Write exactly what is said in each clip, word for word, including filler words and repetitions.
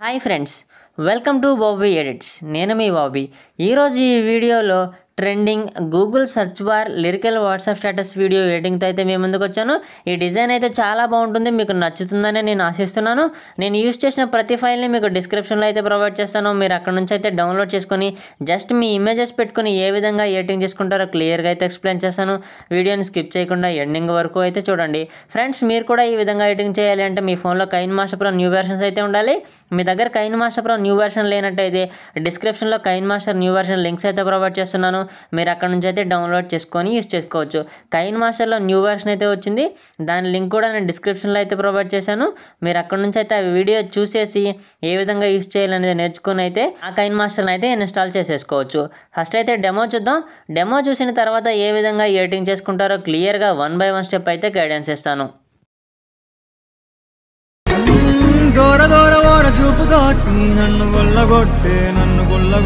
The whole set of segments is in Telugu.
Hi friends, welcome to Bobby edits. నేను మీ బాబీ. ఈరోజు ఈ వీడియోలో trending Google search bar lyrical WhatsApp status video ఎడిటింగ్తో అయితే మీ ముందుకు వచ్చాను. ఈ డిజైన్ అయితే చాలా బాగుంటుంది, మీకు నచ్చుతుందని నేను ఆశిస్తున్నాను. నేను యూజ్ చేసిన ప్రతి ఫైల్ని మీకు డిస్క్రిప్షన్లో అయితే ప్రొవైడ్ చేస్తాను. మీరు అక్కడ నుంచి అయితే డౌన్లోడ్ చేసుకొని జస్ట్ మీ ఇమేజెస్ పెట్టుకుని ఏ విధంగా ఎడిటింగ్ చేసుకుంటారో క్లియర్గా అయితే ఎక్స్ప్లెయిన్ చేస్తాను. వీడియోని స్కిప్ చేయకుండా ఎండింగ్ వరకు అయితే చూడండి. ఫ్రెండ్స్, మీరు కూడా ఈ విధంగా ఎడిటింగ్ చేయాలి అంటే మీ ఫోన్లో కైన్మాస్టర్ ప్రో న్యూ వెర్షన్స్ అయితే ఉండాలి. మీ దగ్గర కైన్మాస్టర్ ప్రో న్యూ వెర్షన్ లేనట్టయితే డిస్క్రిప్షన్లో కైన్మాస్టర్ న్యూ వెర్షన్ లింక్స్ అయితే ప్రొవైడ్ చేస్తున్నాను. మీరు అక్కడ నుంచి అయితే డౌన్లోడ్ చేసుకొని యూస్ చేసుకోవచ్చు. కైన్మాస్టర్లో న్యూ వెర్షన్ అయితే వచ్చింది, దాని లింక్ కూడా నేను డిస్క్రిప్షన్లో అయితే ప్రొవైడ్ చేశాను. మీరు అక్కడ నుంచి అయితే ఆ వీడియో చూసేసి ఏ విధంగా యూస్ చేయాలనేది నేర్చుకొని అయితే ఆ కైన్మాస్టర్ని అయితే ఇన్స్టాల్ చేసేసుకోవచ్చు. ఫస్ట్ అయితే డెమో చూద్దాం. డెమో చూసిన తర్వాత ఏ విధంగా ఎడిటింగ్ చేసుకుంటారో క్లియర్గా వన్ బై వన్ స్టెప్ అయితే గైడెన్స్ ఇస్తాను. దూర దూర ఓర చూపుతోటి నన్ను గొల్లగొట్టే నన్ను గొల్ల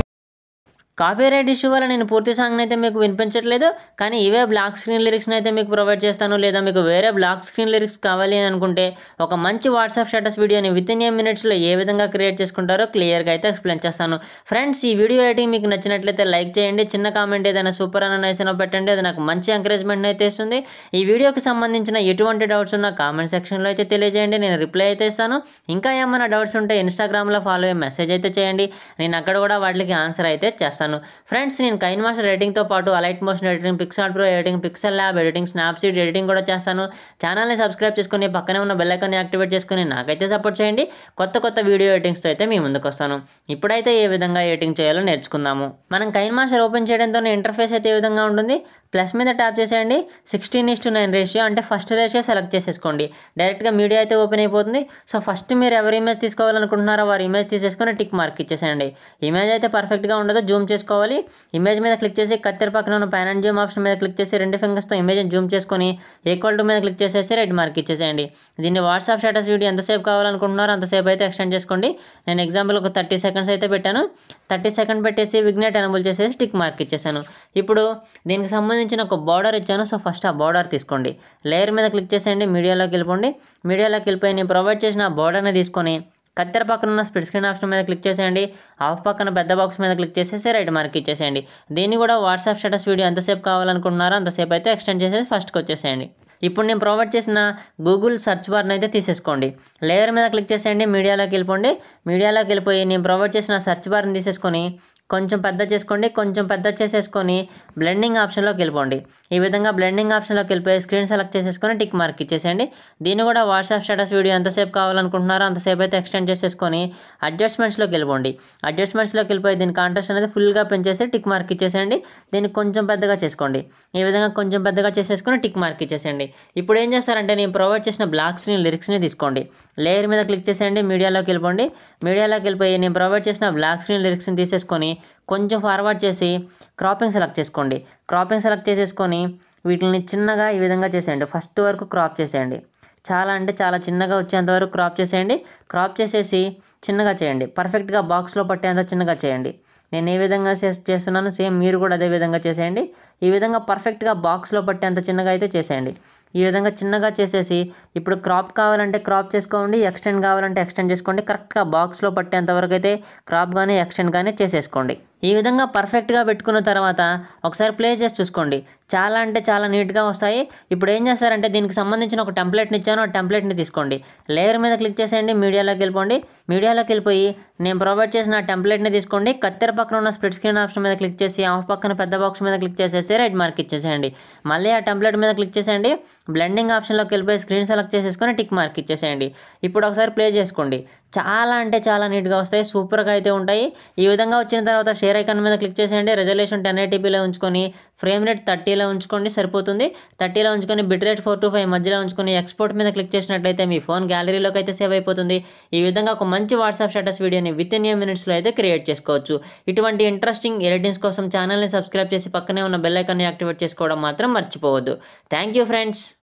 కాపీరైట్ ఇష్యూ వల్ల నేను పూర్తి సాంగ్ని అయితే మీకు వినిపించట్లేదు, కానీ ఇవే బ్లాక్ స్క్రీన్ లిరిక్స్ని అయితే మీకు ప్రొవైడ్ చేస్తాను. లేదా మీకు వేరే బ్లాక్ స్క్రీన్ లిరిక్స్ కావాలి అని అనుకుంటే ఒక మంచి వాట్సాప్ స్టేటస్ వీడియోని విత్ ఇన్ ఏ మినిట్స్లో ఏ విధంగా క్రియేట్ చేసుకుంటారో క్లియర్గా అయితే ఎక్స్ప్లెయిన్ చేస్తాను. ఫ్రెండ్స్, ఈ వీడియో ఎడిటింగ్ మీకు నచ్చినట్లయితే లైక్ చేయండి, చిన్న కామెంట్ ఏదైనా సూపర్ అని నైస్ అని పెట్టండి, అది నాకు మంచి ఎంకరేజ్మెంట్ అయితే ఇస్తుంది. ఈ వీడియోకి సంబంధించిన ఎటువంటి డౌట్స్ ఉన్నా కామెంట్ సెక్షన్లో అయితే తెలియజేయండి, నేను రిప్లై అయితే ఇస్తాను. ఇంకా ఏమైనా డౌట్స్ ఉంటే ఇన్స్టాగ్రామ్లో ఫాలో అయ్యే మెసేజ్ అయితే చేయండి, నేను అక్కడ కూడా వాటికి ఆన్సర్ అయితే చేస్తాను. ఫ్రెండ్స్, నేను కైన్మాస్టర్ ఎడిటింగ్తో పాటు Alight Motion editing, PicsArt pro editing, Pixel Lab editing, Snapseed editing కూడా చేస్తాను. ఛానల్ని సబ్స్క్రైబ్ చేసుకుని పక్కనే ఉన్న బెల్ ఐకాన్ని యాక్టివేట్ చేసుకుని నాకైతే సపోర్ట్ చేయండి. కొత్త కొత్త వీడియో ఎడిటింగ్స్తో అయితే మీ ముందుకు వస్తాను. ఇప్పుడైతే ఏ విధంగా ఎడిటింగ్ చేయాలో నేర్చుకుందాము. మనం కైన్మాస్టర్ ఓపెన్ చేయడంతో ఇంటర్ఫేస్ అయితే ఏ విధంగా ఉంటుంది. ప్లస్ మీద ట్యాప్ చేసేయండి. Sixteen is to nine ratio అంటే ఫస్ట్ రేషియో సెలెక్ట్ చేసేసుకోండి. డైరెక్ట్గా మీడియా అయితే ఓపెన్ అయిపోతుంది. సో ఫస్ట్ మీరు ఎవరి ఇమేజ్ తీసుకోవాలనుకుంటున్నారో వారి ఇమేజ్ తీసేసుకొని టిక్ మార్క్ ఇచ్చేసేయండి. ఇమేజ్ అయితే పర్ఫెక్ట్గా ఉండదు, జూమ్ చేసుకోవాలి. ఇమేజ్ మీద క్లిక్ చేసి కత్తెర పక్కన ఉన్న ప్యాన్ అండ్ జూమ్ ఆప్షన్ మీద క్లిక్ చేసి రెండు ఫింగర్స్తో ఇమేజ్ని జూమ్ చేసుకొని ఈక్వల్ టు మీద క్లిక్ చేసేసి రైట్ మార్క్ ఇచ్చేసేయండి. దీన్ని వాట్సాప్ స్టేటస్ వీడియో ఎంతసేపు కావాలనుకుంటున్నారో అంతసేపు అయితే ఎక్స్టెండ్ చేసుకోండి. నేను ఎగ్జాంపుల్ ఒక థర్టీ సెకండ్స్ అయితే పెట్టాను. థర్టీ సెకండ్ పెట్టేసి విగ్నెట్ ఎనబుల్ చేసేసి టిక్ మార్క్ ఇచ్చేసాను. ఇప్పుడు దీనికి సంబంధించిన ఒక బార్డర్ ఇచ్చాను. సో ఫస్ట్ ఆ బార్డర్ తీసుకోండి. లేయర్ మీద క్లిక్ చేసేయండి, మీడియాలోకి వెళ్ళిపోండి. మీడియాలోకి వెళ్ళిపోయి నేను ప్రొవైడ్ చేసిన బార్డర్ని తీసుకొని కత్తెర పక్కన ఉన్న స్ప్లిట్ స్క్రీన్ ఆప్షన్ మీద క్లిక్ చేసేయండి. ఆఫ్ పక్కన పెద్ద బాక్స్ మీద క్లిక్ చేసేసి రైట్ మార్క్ ఇచ్చేసేయండి. దీన్ని కూడా వాట్సాప్ స్టేటస్ వీడియో ఎంతసేపు కావాలనుకుంటున్నారో అంతసేపు అయితే ఎక్స్టెండ్ చేసేసి ఫస్ట్కి వచ్చేసేయండి. ఇప్పుడు నేను ప్రొవైడ్ చేసిన గూగుల్ సెర్చ్ బార్ని అయితే తీసేసుకోండి. లేయర్ మీద క్లిక్ చేసేయండి, మీడియాలోకి వెళ్ళిపోండి. మీడియాలోకి వెళ్ళిపోయి నేను ప్రొవైడ్ చేసిన సెర్చ్ బార్ని తీసేసుకొని కొంచెం పెద్ద చేసుకోండి. కొంచెం పెద్ద చేసేసుకొని బ్లెండింగ్ ఆప్షన్లోకి వెళ్ళిపోండి. ఈ విధంగా బ్లెండింగ్ ఆప్షన్లోకి వెళ్ళిపోయి స్క్రీన్ సెలెక్ట్ చేసేసుకొని టిక్ మార్క్ ఇచ్చేసేయండి. దీన్ని కూడా వాట్సాప్ స్టేటస్ వీడియో ఎంతసేపు కావాలనుకుంటున్నారో అంతసేపు అయితే ఎక్స్టెండ్ చేసేసుకొని అడ్జస్ట్మెంట్స్లోకి వెళ్ళిపోండి. అడ్జస్ట్మెంట్స్లోకి వెళ్ళిపోయి దీని కాంట్రాస్ట్ అనేది ఫుల్గా పెంచేసి టిక్ మార్క్ ఇచ్చేసేయండి. దీన్ని కొంచెం పెద్దగా చేసుకోండి. ఈ విధంగా కొంచెం పెద్దగా చేసేసుకొని టిక్ మార్క్ ఇచ్చేసేయండి. ఇప్పుడు ఏం చేస్తారంటే నేను ప్రొవైడ్ చేసిన బ్లాక్ స్క్రీన్ లిరిక్స్ని తీసుకోండి. లేయర్ మీద క్లిక్ చేసేయండి, మీడియాలోకి వెళ్ళిపోండి. మీడియాలోకి వెళ్ళిపోయి నేను ప్రొవైడ్ చేసిన బ్లాక్ స్క్రీన్ లిరిక్స్ని తీసేసుకొని కొంచెం ఫార్వర్డ్ చేసి క్రాపింగ్ సెలెక్ట్ చేసుకోండి. క్రాపింగ్ సెలెక్ట్ చేసేసుకొని వీటిని చిన్నగా ఈ విధంగా చేసేయండి. ఫస్ట్ వరకు క్రాప్ చేసేయండి. చాలా అంటే చాలా చిన్నగా వచ్చేంత వరకు క్రాప్ చేసేయండి. క్రాప్ చేసేసి చిన్నగా చేయండి. పర్ఫెక్ట్గా బాక్స్లో పట్టేంత చిన్నగా చేయండి. నేను ఏ విధంగా చేస్తున్నాను సేమ్ మీరు కూడా అదే విధంగా చేసేయండి. ఈ విధంగా పర్ఫెక్ట్గా బాక్స్లో పట్టేంత చిన్నగా అయితే చేసేయండి. ఈ విధంగా చిన్నగా చేసేసి ఇప్పుడు క్రాప్ కావాలంటే క్రాప్ చేసుకోండి, ఎక్స్టెండ్ కావాలంటే ఎక్స్టెండ్ చేసుకోండి. కరెక్ట్గా బాక్స్లో పట్టేంత వరకు అయితే క్రాప్ కానీ ఎక్స్టెండ్ కానీ చేసేసుకోండి. ఈ విధంగా పర్ఫెక్ట్గా పెట్టుకున్న తర్వాత ఒకసారి ప్లే చేసి చూసుకోండి. చాలా అంటే చాలా నీట్గా వస్తాయి. ఇప్పుడు ఏం చేస్తారంటే దీనికి సంబంధించిన ఒక టెంప్లెట్ని ఇచ్చాను, ఆ టెంప్లెట్ని తీసుకోండి. లేయర్ మీద క్లిక్ చేసేయండి, మీడియాలోకి వెళ్ళిపోండి. మీడియాలోకి వెళ్ళిపోయి నేను ప్రొవైడ్ చేసిన టెంప్లెట్ని తీసుకోండి. కత్తెర పక్కన ఉన్న స్ప్లిట్ స్క్రీన్ ఆప్షన్ మీద క్లిక్ చేసి ఆఫ్ పక్కన పెద్ద బాక్స్ మీద క్లిక్ చేసేసి రైట్ మార్క్ ఇచ్చేసేయండి. మళ్ళీ ఆ టెంప్లెట్ మీద క్లిక్ చేసేయండి. బ్లెండింగ్ ఆప్షన్లోకి వెళ్ళిపోయి స్క్రీన్ సెలెక్ట్ చేసేసుకొని టిక్ మార్క్ ఇచ్చేసేయండి. ఇప్పుడు ఒకసారి ప్లే చేసుకోండి. చాలా అంటే చాలా నీట్గా వస్తాయి, సూపర్గా అయితే ఉంటాయి. ఈ విధంగా వచ్చిన తర్వాత షేర్ ఐకాన్ మీద క్లిక్ చేసేయండి. రెజల్యూషన్ టెన్ ఎయిటీపీలో ఉంచుకొని ఫ్రేమ్ రేట్ థర్టీలో ఉంచుకోండి, సరిపోతుంది. థర్టీలో ఉంచుకొని bit rate four to five మధ్యలో ఉంచుకొని ఎక్స్పోర్ట్ మీద క్లిక్ చేసినట్లయితే మీ ఫోన్ గ్యాలరీలోకి అయితే సేవ్ అయిపోతుంది. ఈ విధంగా ఒక మంచి వాట్సాప్ స్టేటస్ వీడియోని విత్ ఇన్ ఏ మినిట్స్లో అయితే క్రియేట్ చేసుకోవచ్చు. ఇటువంటి ఇంట్రెస్టింగ్ ఎడిటింగ్స్ కోసం ఛానల్ని సబ్స్క్రైబ్ చేసి పక్కనే ఉన్న బెల్ ఐకాన్ని యాక్టివేట్ చేసుకోవడం మాత్రం మర్చిపోవద్దు. Thank you friends.